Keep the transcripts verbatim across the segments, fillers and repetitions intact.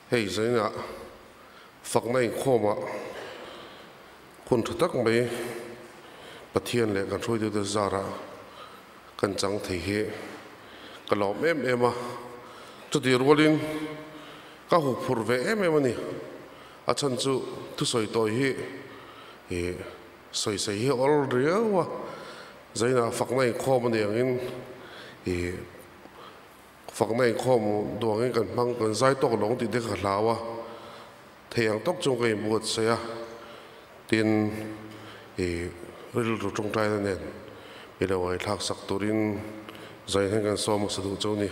hei zaina faknai khoma kun thatak mai pathian le kan roi de zara kan chang thei he kalom em ema chudi rolin ka hu phur ve em em ani a chan chu tu soi toi hi e soi sei hi ol riawa zaina faknai khoma ne angin e faknai khom duangin kan mang kan zai tok long ti de kha lawa theyang tok chung kai buat saya tin e ril ru chung tai nen ila wai thak sak turin zai hen kan som sa du chau ni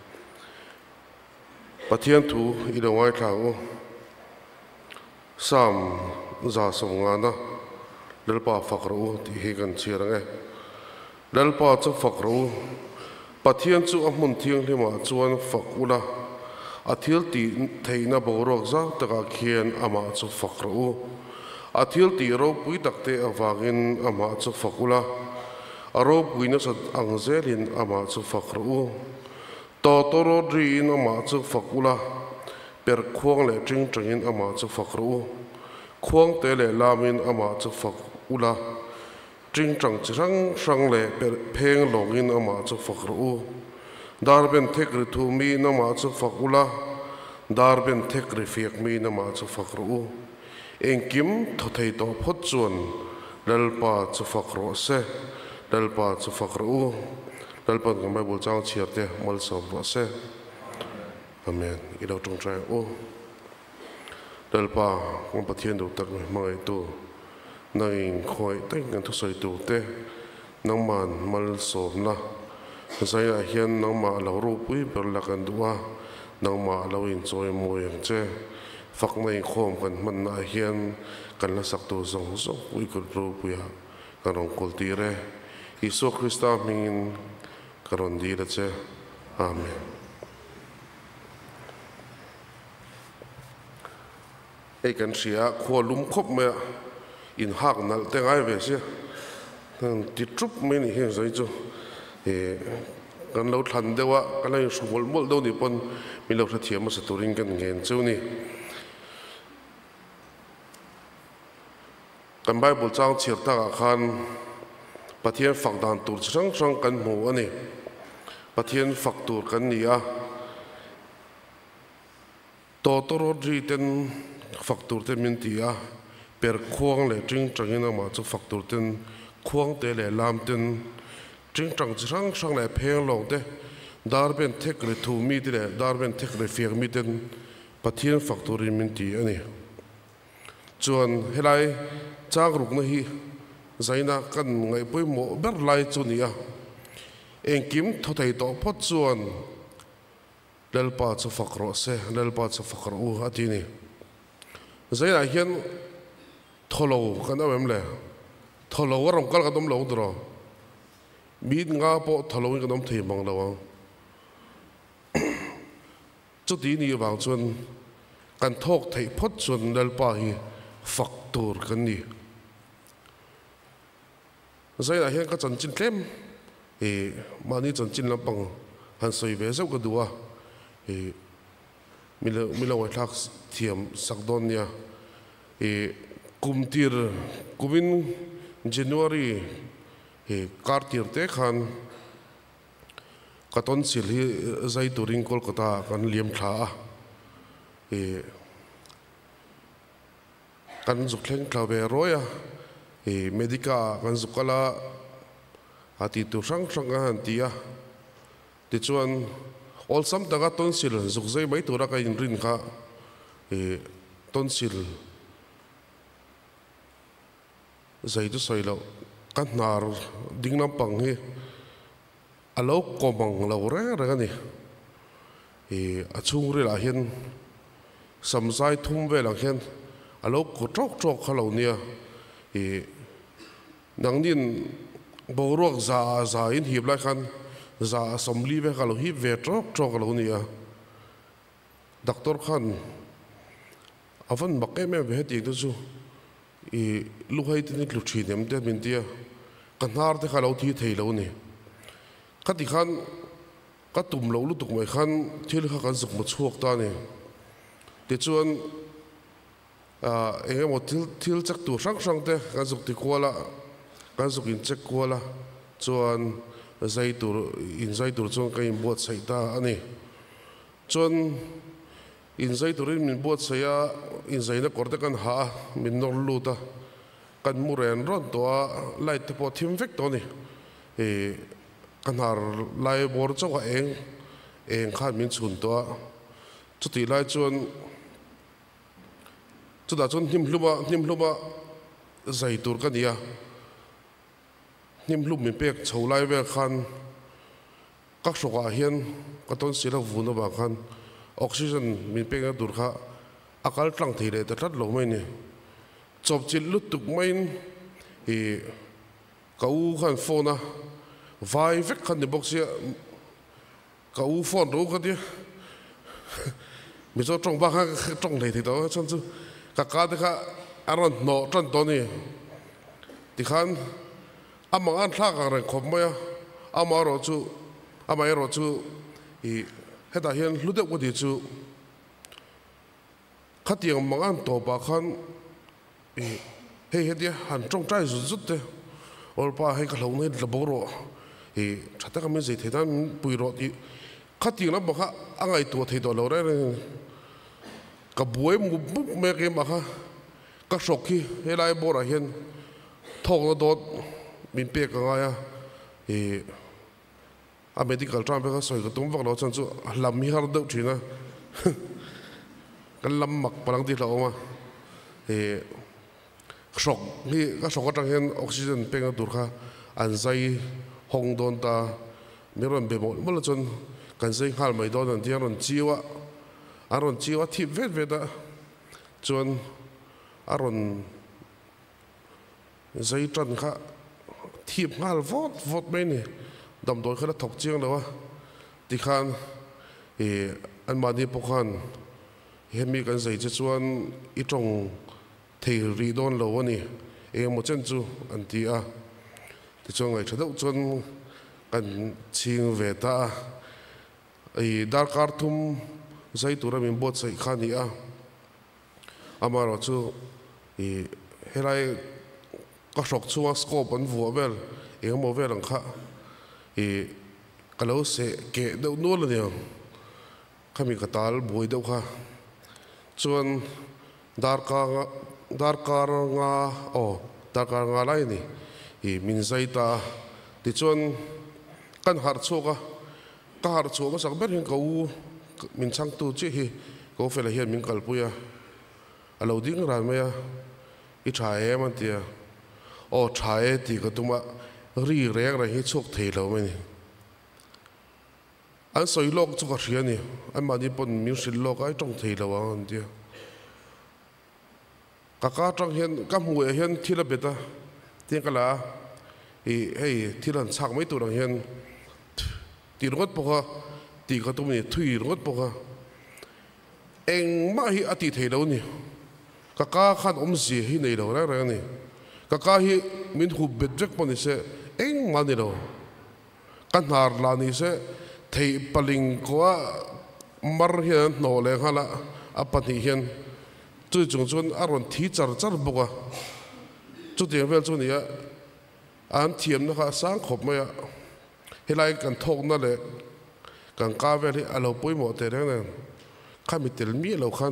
pathian thu ila wai thang sam za som nga na lalpa fakru ti he kan chirang e lalpa chu fakru pathian chu a mun thiang hlema chuan fakula athil ti theina borok za taka khian ama chu fakru athil ti ro pui takte awangin ama chu fakula aro puina sat angzelin ama chu fakru to toro rin ama chu fakula per khuang le tring tringin ama chu fakru khuang te le lamin ama chu fakula tring tang chang sang le per pheng longin ama chu fakru darben thekri thu mi nama chu fakula darben thekri fiak mi nama chu fakru engkim thothei to phot chuan lalpa chu fakru se lalpa chu fakru lalpa ngamai bul chang chiarte mal som wa se amen ilo tung trai o lalpa ngom pathian du tak mai tu nang khoi teng kan thu soi tu te nang man mal som na saya hian nang ma lo ru pui ber la kan duwa nang ma lo in choi mo yang che fak nei khom kan man na hian kan la sak tu zong zong pui kul ru puya kan rong kul ti re isu krista mingin karon di la che amen ei kan sia kho lum khop me in hak nal te ngai ve sia nang ti trup me ni he zai chu e kan lo than dewa kan lai sumol mol do ni pon mi lo tha thiam sa turin kan ngen chu ni kan bible chang chir ta khan pathian fak dan tur chang chang kan mu ani pathian fak tur kan ni a to to ro ri ten fak tur te min ti a per khuang le tring tangina ma chu fak tur ten khuang te le lam ten tring tang chang sang le pheng long te darben thekri thu mi te le darben thekri fiak mi ten pathian fak turin min ti ani chuan helai chang ruk na hi zaina kan ngai pui mo ber lai chu ni a engkim thothei to phot chuan lalpa chu fakro se lalpa chu fakro u atini zaina hian tholo kan awem le tholo waram kal ka dom lo dro mid nga po tholo ka dom thei mang lawa chu ti ni wang chuan kan thok thei phot chuan lalpa hi faktur kan ni zaina hian ka chan chin tlem e mani chan chin lampang han soi ve zau ka duwa e milo milo wa thak thiam sakdon nia e kumtir kumin january e kartir te khan katon sil hi zai turing kolkata kan liam tha e kan zukleng tlawe roya e medica kan zukala ati tu sang sang han tia ti chuan ol sam daga tonsil zukzai mai tura ka in rin kha e tonsil zai tu soilo kan nar dingnam pang hi alo komang lo re re ni e achung re la hian samzai thum ve la hian alo ko trok trok khalo nia e nangnin borok za za in hib la khan za somli ve khalo hi ve trok trok lo nia doctor khan avan makke me ve ti tu chu e luhai tin lu thi dem te min tia kanar te khalo thi thei lo ni khati khan ka tum lo lu tuk mai khan thil kha kan zuk ma chuak ta ni ติชวนเองหมดทิลทิลจักตัวสังสังเตะการสุกติกัวละการสุกอินจักกัวละชวนใจตัวอินใจตัวชวนกันอินบวชใส่ตาอันนี้ชวนอินใจตัวนี้มินบวชใส่ยาอินใจนักกอดกันหามินนอลูตากันมูเรนร้อนตัวไล่ตะปอทิมเฟกตัวนี้เอกันหาไล่บอร์เจ้าเองเองข้ามินสุนตัวจุดที่ไล่ชวนจุดนั้นจนนิมลุบะนิมลุบะใจตัวกันเนี่ยนิมลุบมีเปียกชาวไล่เวลคันกักสกัดเฮียนก็ต้องเสียละวุ่นบางคันออกซิเจนมีเปียกตัวข้าอากาศตั้งที่เลยแต่ทัดลงไม่เนี่ยจบจิตลุตุกไม่เอก้าวขันโฟนะไฟเฟกขันในบ็อกเซียก้าวฟอนรู้กันดิมีเจ้าตรงบ้างตรงไหนที่ตัวฉันจู่กากาที่ข้าอารมณ์โนจันตัวนี้ที่ขันอามังอันทักอะไรขบไหมอ่ะอามารอจู่อามารอจู่อีเฮตาเฮียนลุดเด็กวันที่จู่ขัดยังมังอันตัวปากขันเฮ้เฮ้เดียหันตรงใจสุดๆเด้ออลป้าให้กระหลงให้ระบบรอเฮ้ชัดแต่ก็ไม่ใช่ที่นั่นปุยรอที่ขัดยังแล้วบอกว่าอะไรตัวที่ตัวเราได้กับบุ้ยมุบเมื่อกี้มาค่ะก็ช็อกที่ให้ไล่บอระเห็นท้องโดดมีเปียกอะไรอ่ะเฮ้อเมริกาทรัมป์ก็สวยก็ต้องฟังเราฉันจู่ลำมีฮาร์ดดูนะกันลำหมักพลังที่เรามาเฮ้ช็อกนี่ก็ช็อกก็จังเห็นออกซิเจนเป็นตัวข้าอันใจห้องโดนตาไม่รู้เป็นบ่เมื่อจนกันใจหายไม่โดนที่อารมณ์จีวะอารมณ์จีวะที่เวทเวทอ่ะจนอารมณ์ใจจันข้าที่หายฟอดฟอดไม่เนี่ยดำโดนเขาถกเจียงเลยวะที่ขันเอออันมาดีพวกขันเห็นมีกันใจจะชวนอีตรงที่รีดอนเราวันนี้เองหมดเช่นจู่อันที่อ่ะที่ช่วงไอ้ชดจนกันชิงเวต้าไอ้ดาร์การ์ทุ่มใจตัวเรามีบทใส่ขานี้อ่ะอามาเราจู่ไอ้เฮลัยก็ชกชัวสกอปันวัวเวลเองโมเวลหลังข้าไอ้ก็เราเสกเกะเดาโน่นเลยเนี่ยข้ามีกระตาลบวยเดาข้าจนดาร์การ์ดาร์การงาโอ้ดาร์การงาอะไรนี่อีมินใจตาที่ชวนกันหาร์โชกะก็หาร์โชก็สักแบบเห็นเขามินช่างตู้จีเขาเฟลเฮียมินกัลปุยอะเราดิ้งร้านไหมอะอีชายมันเตียโอ้ชายที่ก็ตุ้มรีเรียกอะไรให้โชคเทเราไหมนี่อันสวยโลกจุกเสียนี่อันมาดีปนมิวสิโลกไอ้จงเทเราอันเดียกากาจังเห็นกับหัวเห็นที่ระเบิดอ่ะเตียงกันละเฮ้ยที่นั่นชักไม่ตัวนังเห็นตีรถปะตีก็ต้องมีถุยรถปะเองมาให้อติเทเรานี่กากาขันอมสีให้ในเราได้ไรนี่กากาให้มินหุบเบ็ดเจ็กปนิเสเองมาในเรากันหาร์ลานิเสเทปลิงก็มารเห็นโนเลงฮะละอปันิเห็นจุดจงจนอารมณ์ที่จารจารบุกะจุดเดียวเวลจุดนี้อันเทียมนะคะสร้างขบไหมอะให้ไล่กันทงนั่นแหละกันก้าวเวลที่เราปุ้ยหมดแต่แล้วนั่นข้ามีเตลมีเราคัน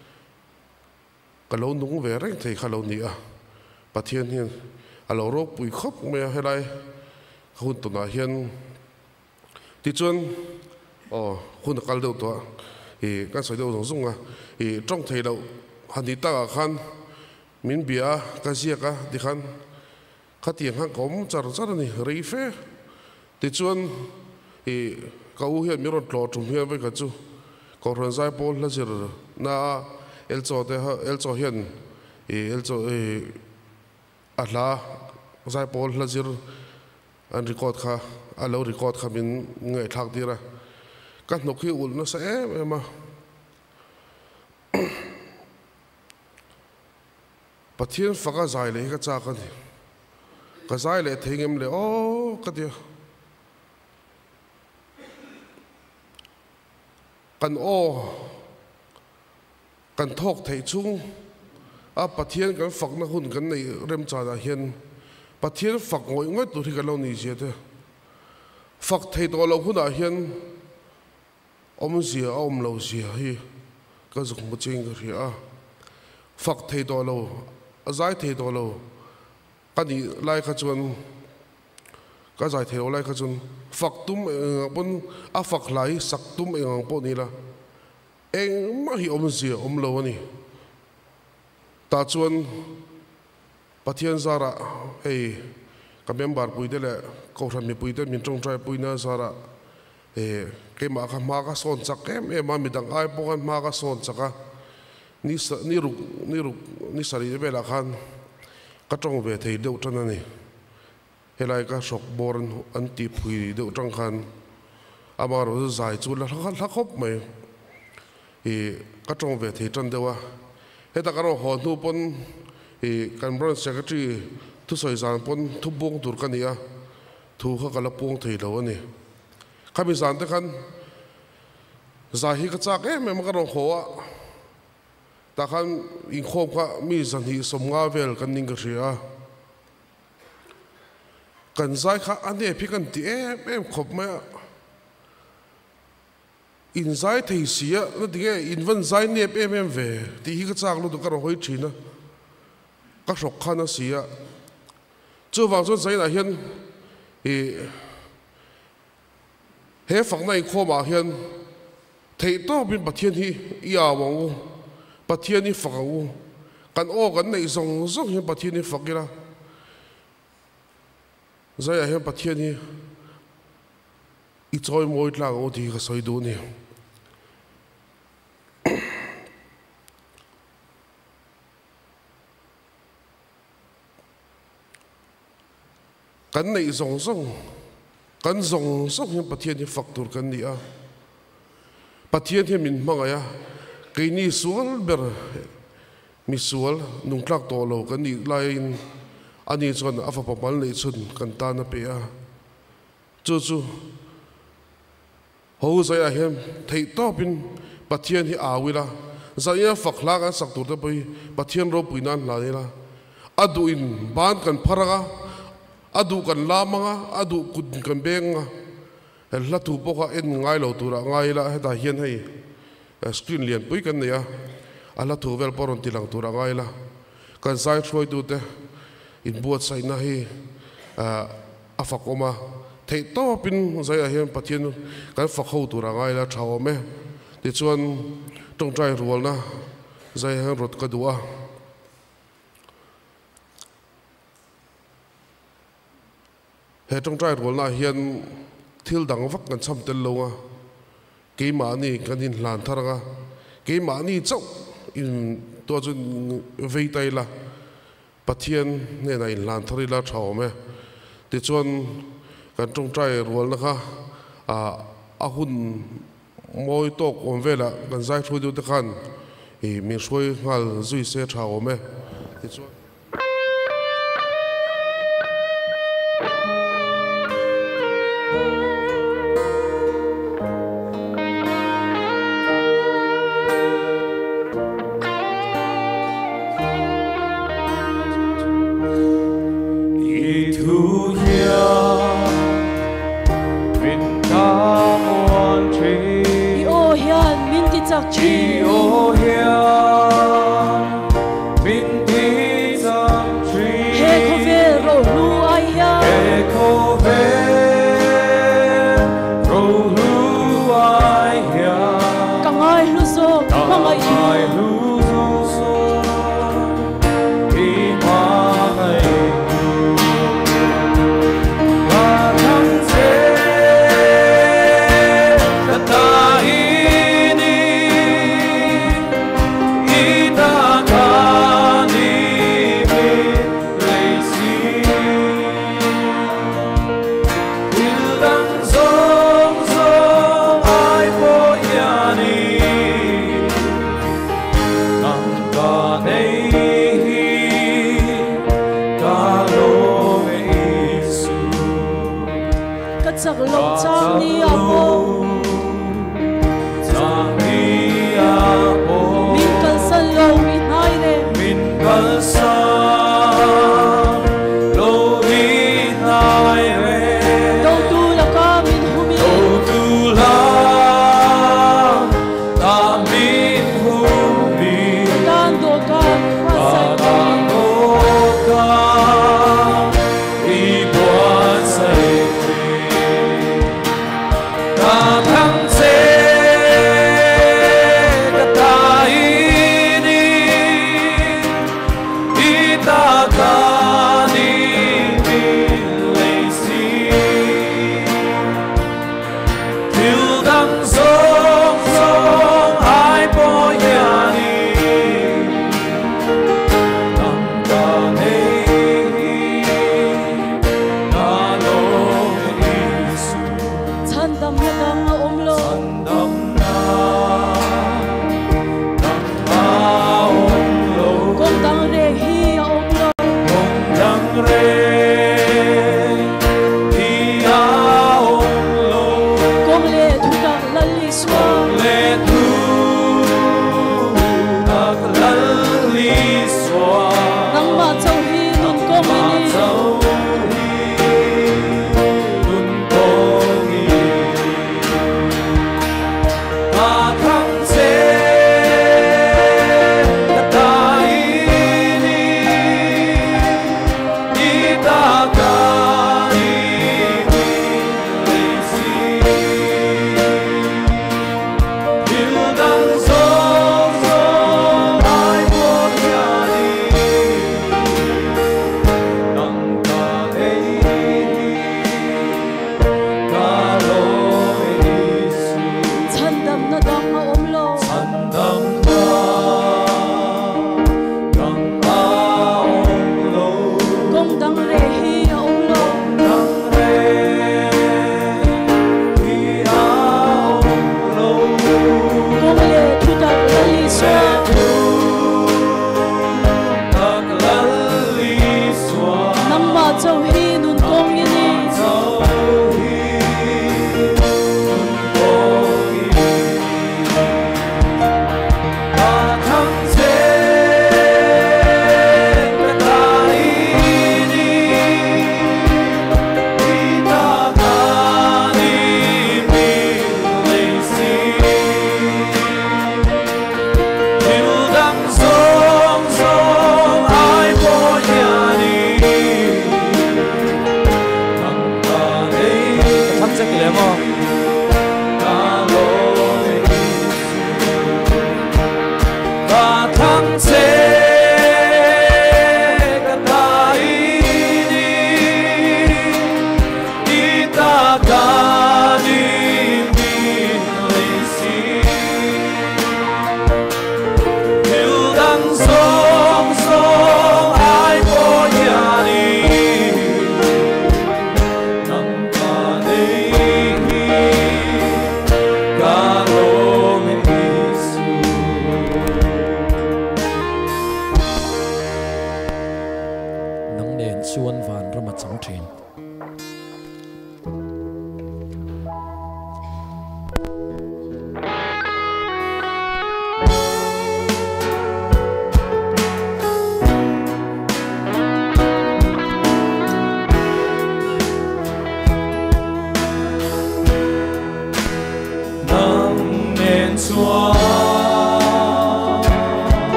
กันเราหนุ่งเวรที่ข้าเราเนี่ยประเทศนี้เราโรคปุ้ยครบไหมให้ไล่คุณตัวน่าเห็นที่จนอ๋อคุณกัลเดียวตัวเอ๋กันสวยเดียวสองสุ่งอ่ะเอ๋จ้องเทเราฮันดิตาขันมินเบียกันเสียกะดิขันขัดยังขันกอมจารจารนี่รีเฟติจวนเอเขาเห็นมีรถหล่อจุ่มเห็นไปกันจู่ก็รันใจพอลละจิรน่าเอลโซเตฮะเอลโซเห็นเอเอลโซเออัลลาใจพอลละจิรอันรีคอร์ดค่ะอัลลารีคอร์ดค่ะมินเงยทักดีละกันนกขี้อุ่นนะเซ่เอ็มปะเทียนฝักกระจายเลยก็จากกันกระจายเลยทิ้งเอ็มเลยโอ้ก็เดียวกันโอ้กันทอกไทยชุ่งอาปะเทียนกันฝักนักหุ่นกันในเริ่มจ่าเฮียนปะเทียนฝักงอยงอยตัวที่กันเราหนีเสียเถอะฝักไทยตัวเราหุ่นอาเฮียนอมเสียอมเราเสียฮีก็จะคงไม่จริงก็เสียฝักไทยตัวเราใจไทยตัวเรากันนี่ไล่ขจรก็ใจไทยเราไล่ขจรฝักตุ้มเองบนอาฝักไหลสักตุ้มเองปนนี่ละเองไม่หิอมเสียอมเรานี่ตาชวนปะเทียนสาระเฮ้กับเมมบาร์ปุยเดลเขาทำมีปุยเดมินจงใจปุยน่าสาระเฮ้เกมาคันมาคัสอนสักเกมเอมามีดังไอพวกกันมาคัสอนสักอะนี่สนี่รุนี่รุนี่สารีเวลาคันก็จงเวทีเดียวจันนั่นนี่เฮลัยก็สกบอลอันตีปุยเดียวจังคันอามาเราจะใส่จุดแล้วเขาเขาคบไหมเฮ้ก็จงเวทีจันเดียวเฮ้แต่ก็เราหอนทุบปนเฮ้การบริหารเศรษฐกิจทุกส่วนสารปนทุบบงตุรกันนี่อะทุกเขาก็ละปงถีเราอันนี้ข้ามีสารแต่คันสาเหตุก็จากเอ๊ะมันก็เราหัวแต่คันอิงโคบก็มีสันติสมงาเวลกันนิ่งก็เสียกันใจข้าอันนี้พี่กันที่เอ๊ะเอ๊ะขบไหมอินใจที่เสียนั่นที่เอ๊ะอินวันใจเนี่ยเอ๊ะเอ๊ะเวที่ฮิกจากเราตัวก็เราหอยชีนะก็สกขันเสียเจ้าฟังส่วนใจไหนเห็นเอเฮ้ฝั่งในโคมาเห็นเทต้อเป็นประเทศที่ยาวงประเทศนี้ฝังกันโอ้กันในสองสองเห็นประเทศนี้ฝังกี่ละใจเห็นประเทศนี้อีจอยมวยหลังโอ้ที่ก็สวยดูนี่กันในสองสองกันสองสองเห็นประเทศนี้ฝักตัวกันนี่อ่ะประเทศที่มินมังไงอ่ะกินนี่สวนเบอร์มีสวนนุ่งคลักตัวเรากันนี่ไลน์อันนี้ส่วนอาฟประมาณเลยส่วนกันตาหน้าเปียจู่จู่เขาใจเห็นไทยต่อเป็นประเทศที่อาวิละใจเนี่ยฝักลากันสักตัวไปประเทศเราปุยนั่นหลายละอดูอินบ้านกันพระกะอดูกันลามังอ่ะอดูกุดกันเบงอ่ะเฮลัดถูกพวกเอ็นง่ายเราตัวละง่ายละให้ตาเฮียนให้สกรีนเลียนปุยกันเนี่ยอัลลัดถูกเวลปรนติลังตัวละง่ายละกันใส่ช่วยดูเตอินบวชใส่หน้าให้อาฝักออกมาเทต้อเป็นใจเฮียนประเทศกันฝักเข้าตัวละง่ายละชาวแม่ที่ชวนจงใจรัวนะใจเฮียนรถกระดัวเฮจงใจรัวนะเฮียนทิลดังฟักกันซ้ำเตลลงอ่ะกี่หมานี่กันอินหลานทารงอ่ะกี่หมานี่เจ้าอินตัวจนเวทีละปะเทียนเนี่ยในหลานทาริลาชาวแม่ติดชวนกันจงใจรัวนะคะอ่าอาหุ่นมวยตกอมเวละกันใจช่วยดูตะกันอีมีช่วยงานจุยเสียชาวแม่ติดชวนส dam na dang a om lo san dam na dang a om lo kong dang re hi a om lo kong dang re hi a om lo kong le thu tak lal li swa kong le thu tak lal li swa nang ma chau hi nun kong ma ni chau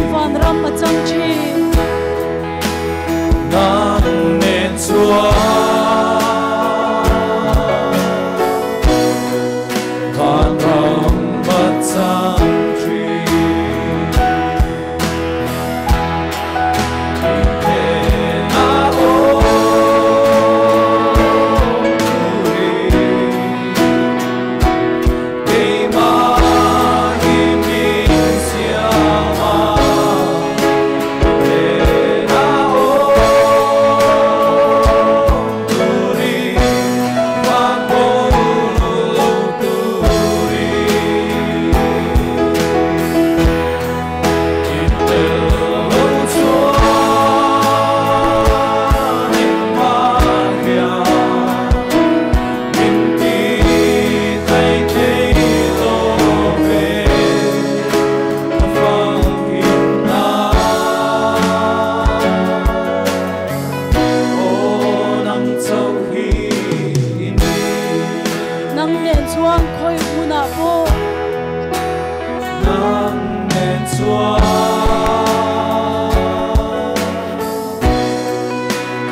Chúa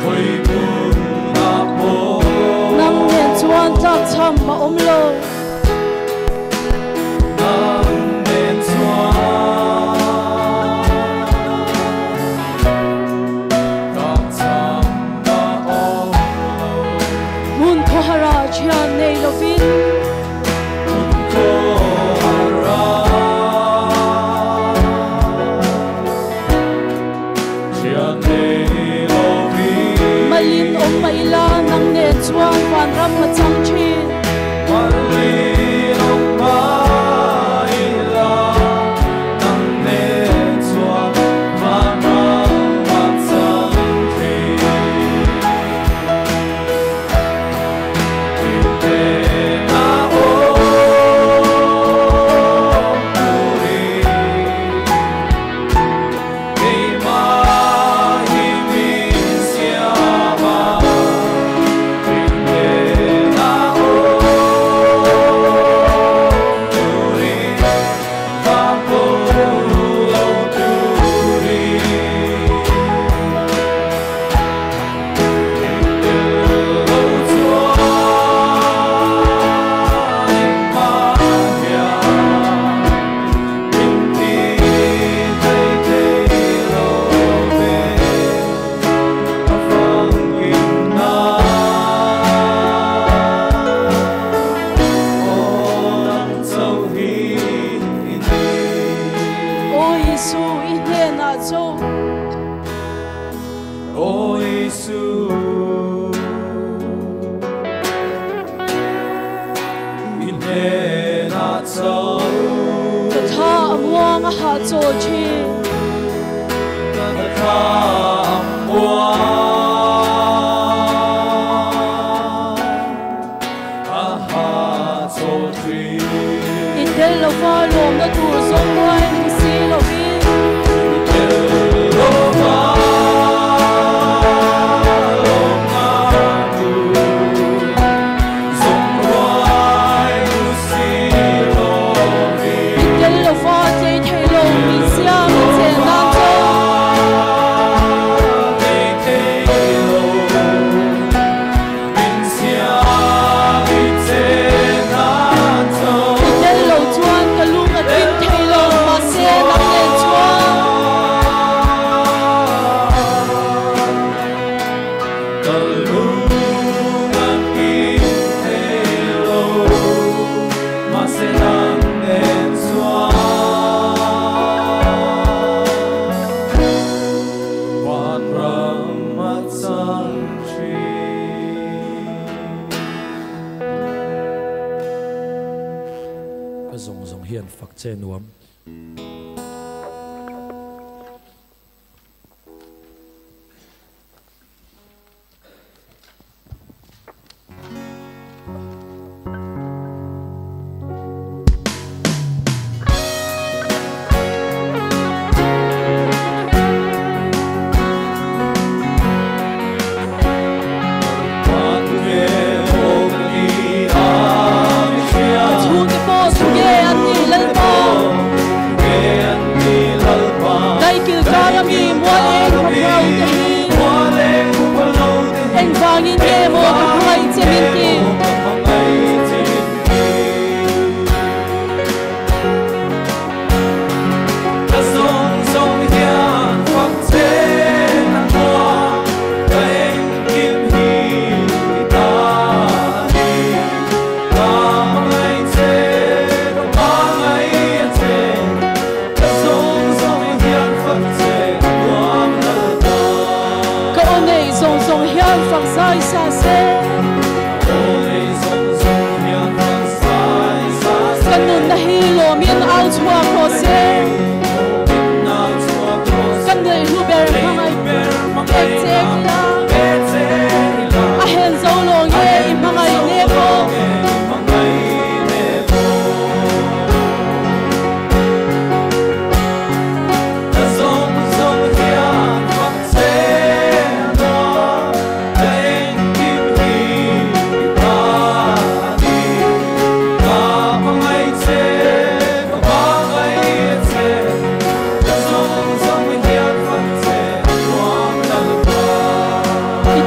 nang nen chuan tlak cham ma om lo mun kohara chian nei lovin malin om maila nang nen chuan fan ram ma chang chi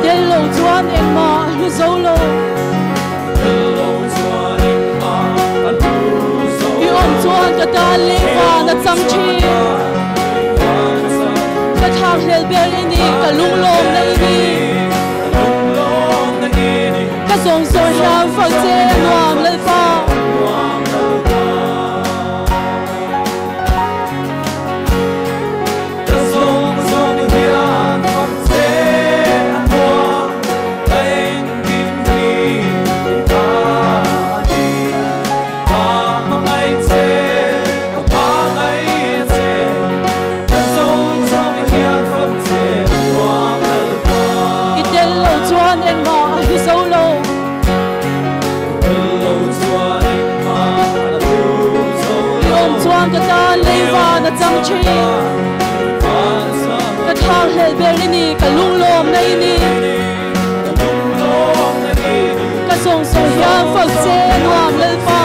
del lo chuan en ma lu zo lo i om chuan ka ta le wa na chang chi ka thang hel bel ini ka lung lom na ini ka song so hiam fa che nuam le fa chang chi ka thang hel bel ini ka lung lom na ini ka song so hiam phak che nuam le fa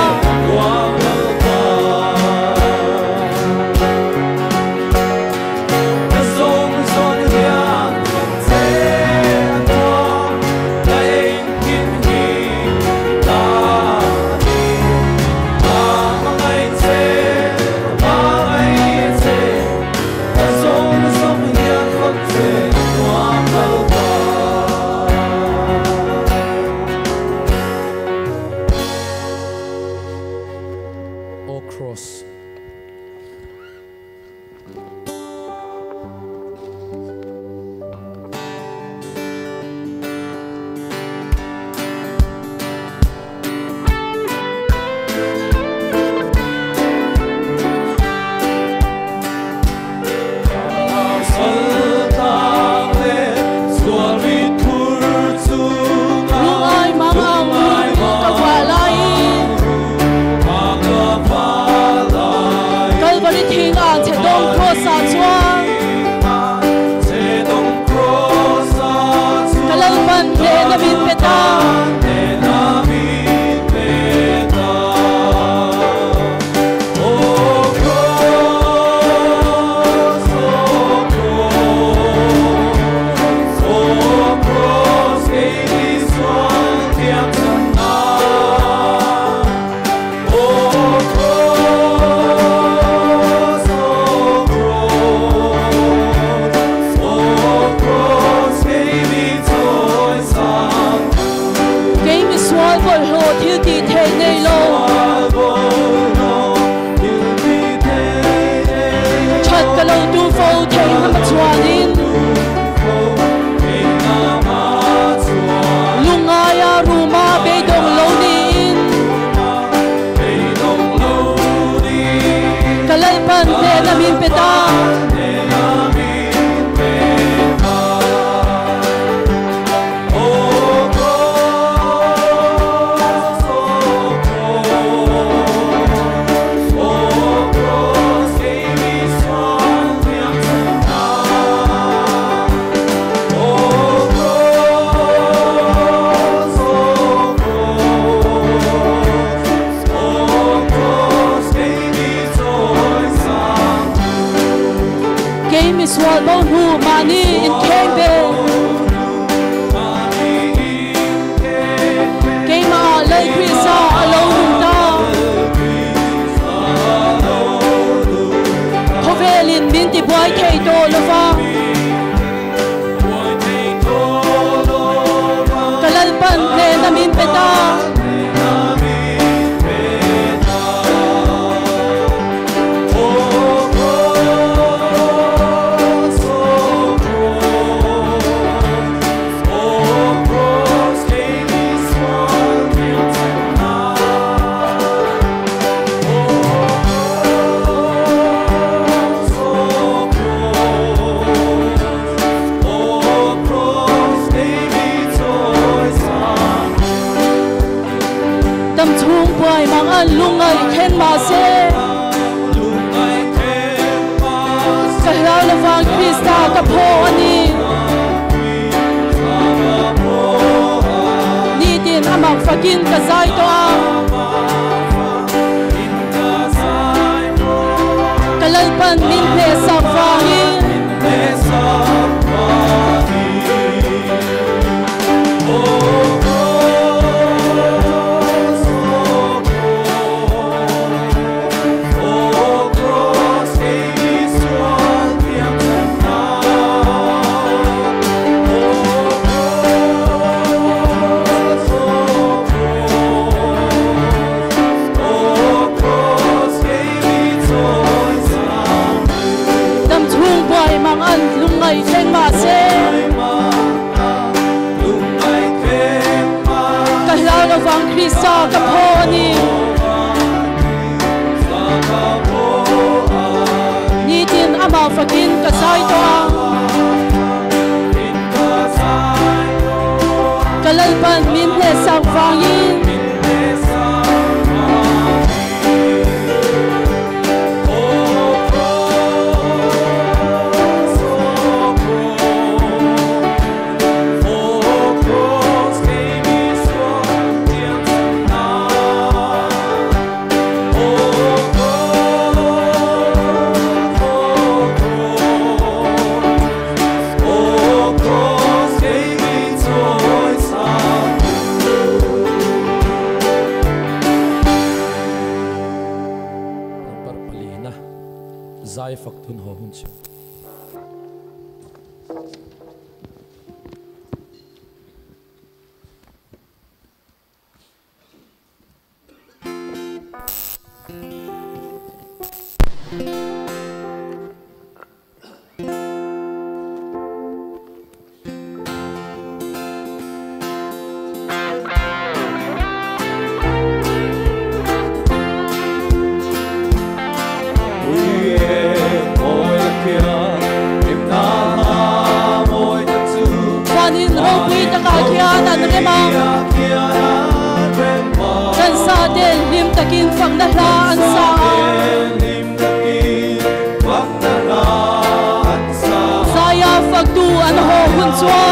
Fakin ka zai to kalalpan min pe sa fahi chuang Krista ka pho ni ni tin ama fakin ka sai to kalalpan min le sang wangin zai phật thun ho hun chu kan sa den lim takin phang na la an sa saya phak tu an ho hun chua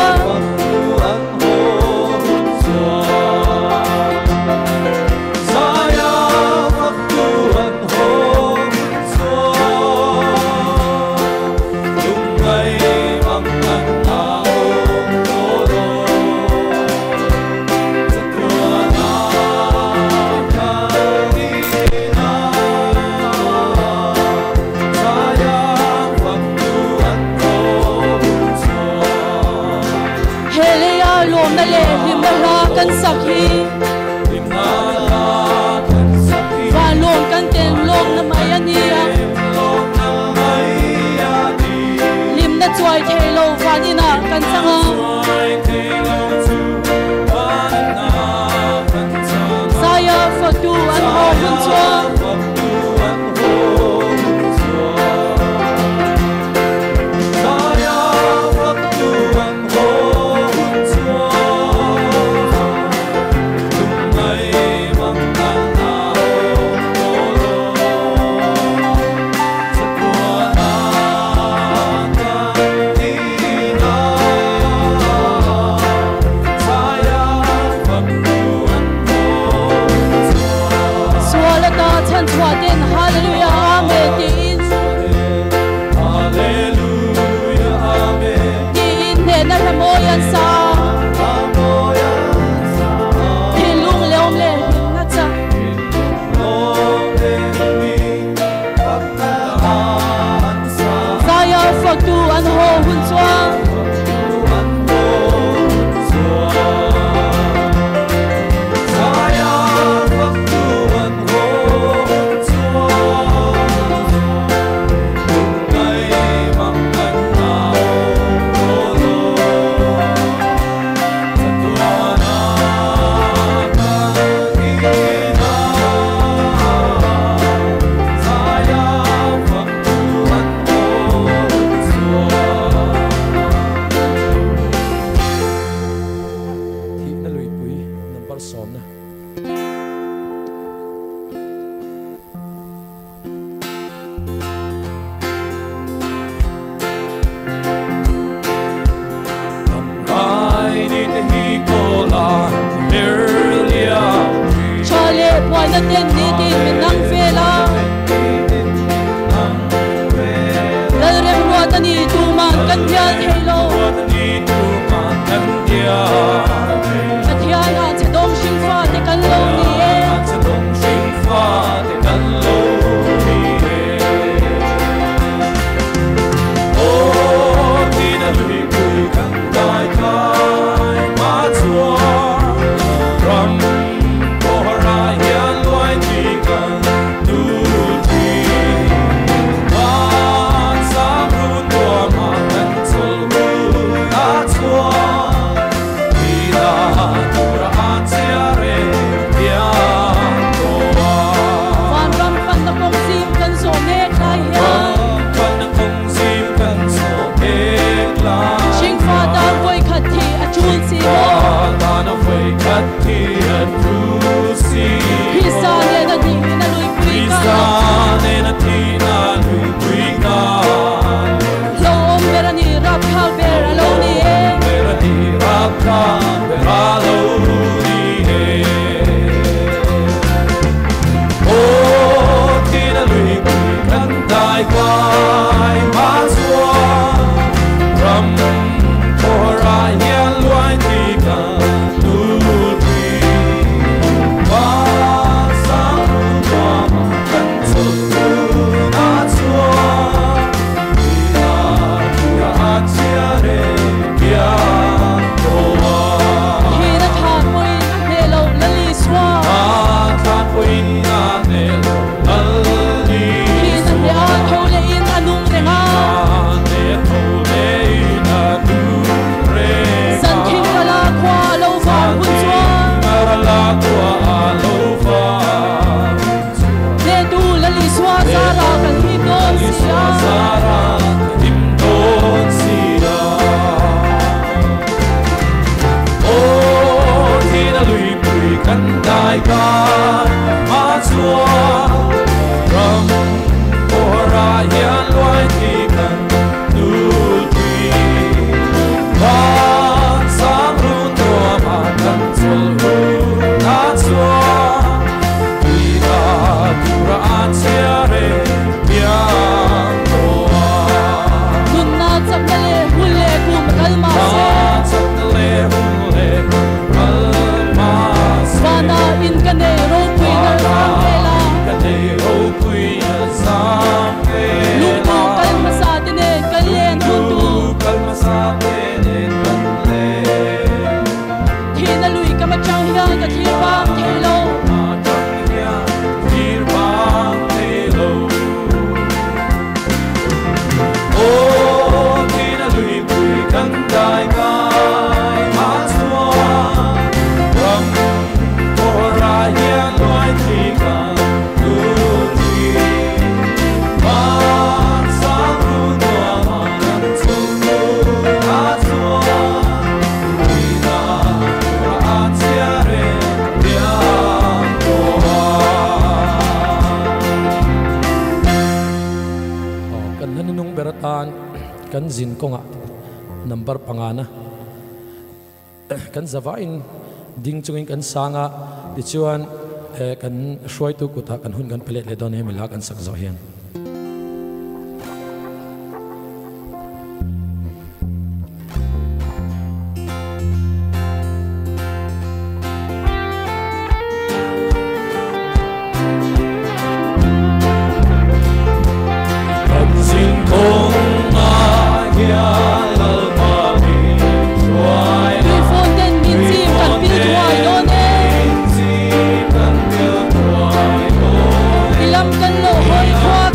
kan sakhi và luôn kan ten long na mai ani lim na chuai thelo vanina kan sanga saya fatu an ho hun chua na foi katia trusi Krista ne na di na lui Krista kuika ne na ti na lui kuika Lo om vera ni rap khal vera lo ni e vera ni rap ka vera lo ni e O ti na lui kuika dai kwai ma sua Ram Ora hian luai ti ka tu ti Wa sa ru wa kan su tu na chua Ti na ya a chia re ya to wa Hi na tha moi ne lo la li swa A tha pui na ne lo al ni Hi na ya tho le in anung re nga ne to le na tu re San king la kwa lo va hun swa la tua alofa Ne du la li swa sa ra kan hi don sia Sara im don sia O tina lui pui kan dai ka ma chua ram ora hian luai ti kan tu ti wa sam run tua ma kan chul ru na chua ira tura an sia re ya toa Nun na chap na le hu le kum kal ma ma se chak le hu le al ma Swa na in ka ne ro pui na sang ve la ka ne ro pui na sam ve Lu tu kal ma sa de ne kal len hun tu kal ma sa te ne kan le Hi na lui ka ma chang hiang ka thi bang the lo ma chang ya tir bang te lo o tina lui pui kan dai kai ma sua ram ora ya loi ti ka tu ti ma sa ru no ma kan su tu a sua ina ora a tia re ya to kan nanunong beratan kan zin ko nga number pangana kan zavain ding chungin kan sanga ti chuan kan shoi tu kuta kan hun kan pelet le don he mila kan sak zo hian kan sin kong ma ya la ma mi shuai Pi phone den min sim kan pil tuai lo ne si kan pil tuai lo Ilam kan lo hoi khwa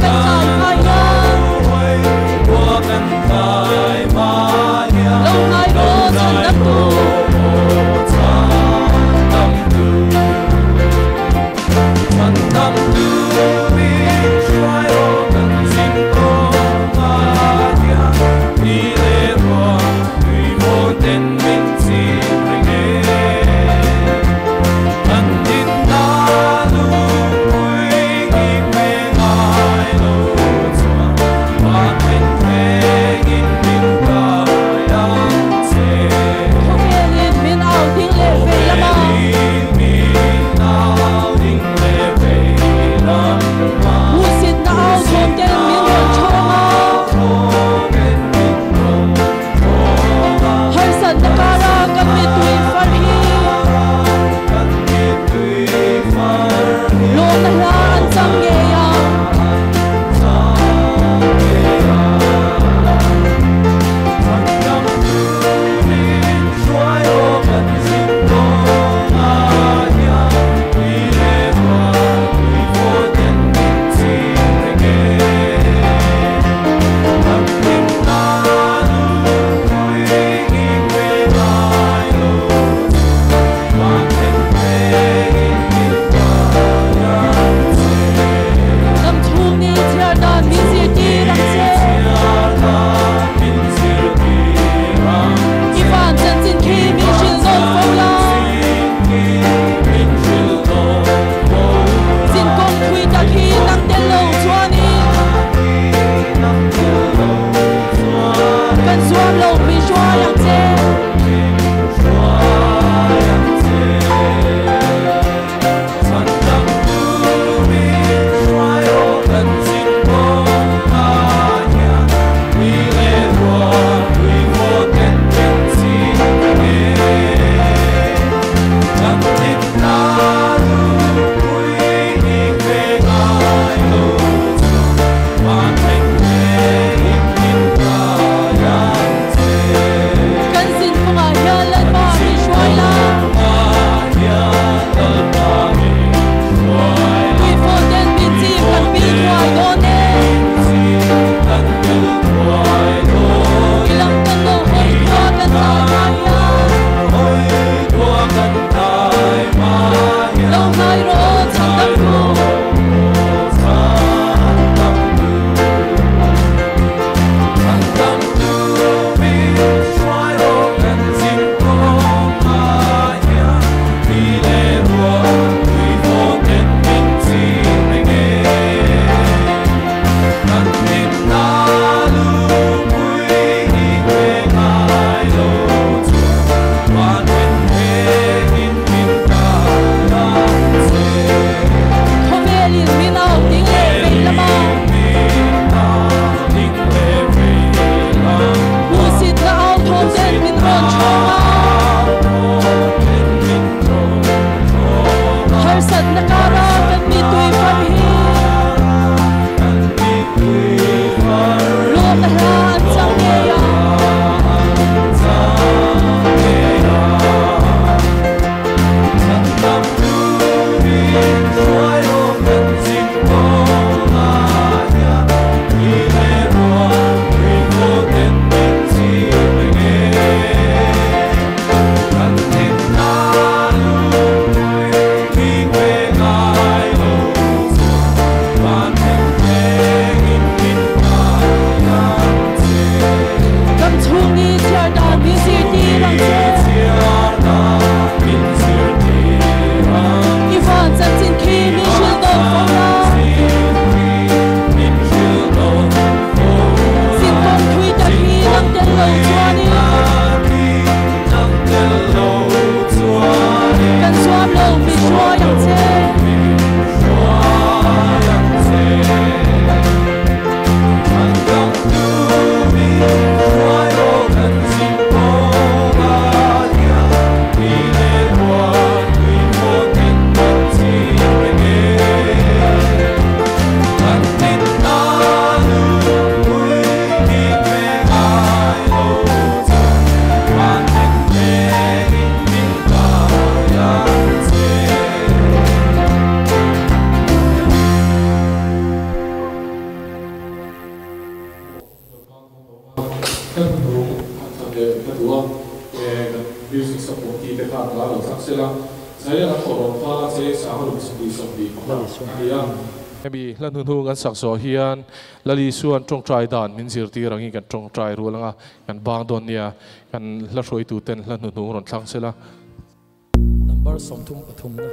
music support ki te kha la lo sak sela saya la khoron fa se sa ho lu si so bi pa ya มีลันทุนทุกันสักโซเฮียนลลีส่วนตรงใจด่านมินซิร์ตีรังอีกันตรงใจรัวลังอ่ะกันบางตอนเนี่ยกันละช่วยตูเต้นลันทุนทุรอนทั้งเสละ number สองทุ่มปฐุมนะ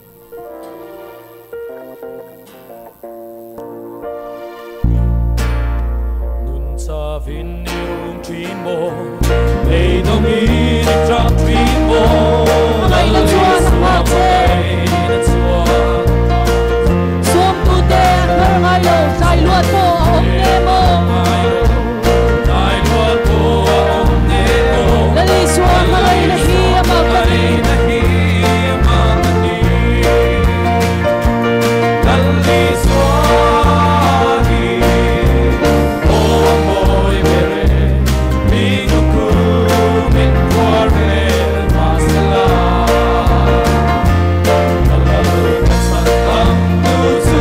นุนซาฟินนิวทรีโมไม่ต้องมีจับทรีโมไม่ละชวนมาเทนั่นสวMayo, sai luat po om nemo. Sai luat po om nemo. Lali suwa malay na hiya magkani. Lali suwahi om boy mere miguku min kwarme masala. Lali kasantam tuzu.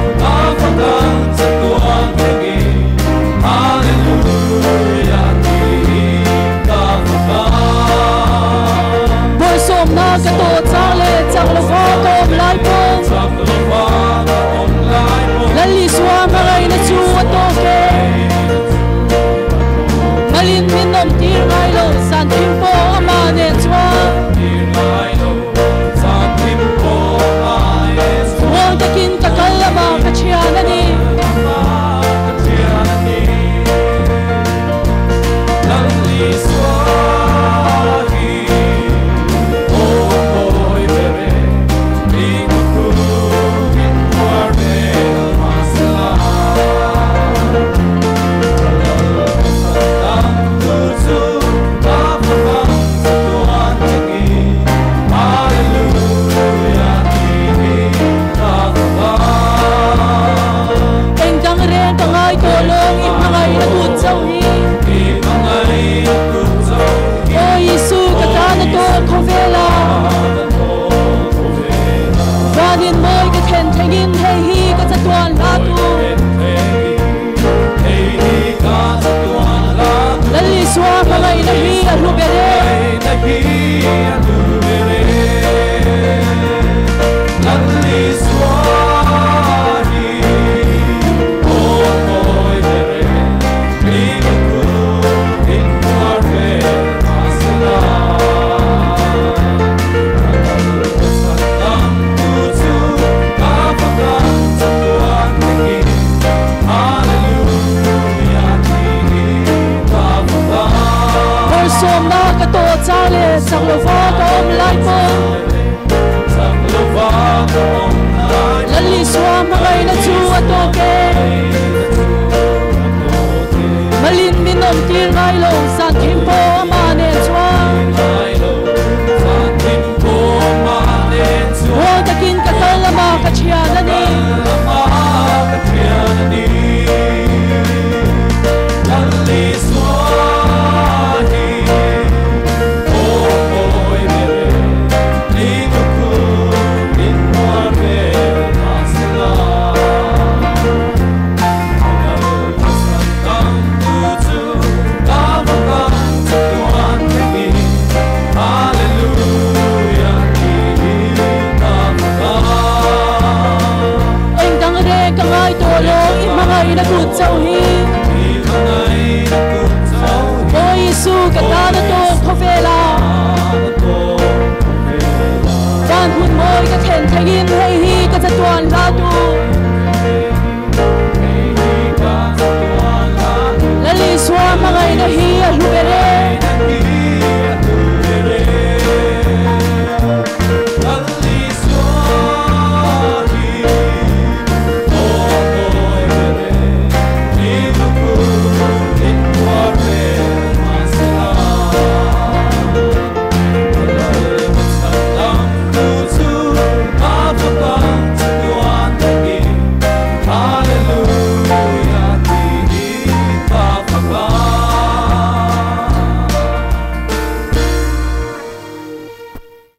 Ka to chang le chang lo fa kom lai pom chang lo fa kom lai pom lali swa ma gai na chu to ke malin min nom tir ngai lo san tim po ama ne chwa tir ngai lo san tim po ama ne chwa ta kin ka kal ma ka chia na ni ma ka chia na ni lali swa Lali swa mga inahiya lubere